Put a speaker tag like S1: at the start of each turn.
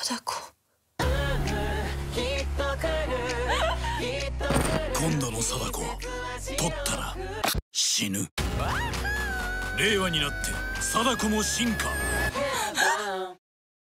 S1: 貞子。
S2: 今度の貞子取ったら死ぬ。令和になって貞子も進化。